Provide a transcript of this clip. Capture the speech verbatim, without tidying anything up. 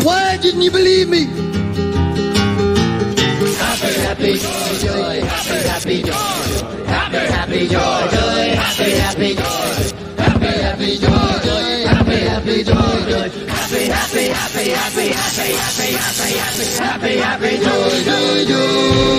Why didn't you believe me? Happy, happy, joy, joy, happy, happy, joy, happy, happy, joy, joy, happy, happy, joy, happy, happy, joy, joy, happy, happy, joy, joy, happy, happy, happy, happy, happy, happy, happy, happy, happy, happy, joy, joy, joy.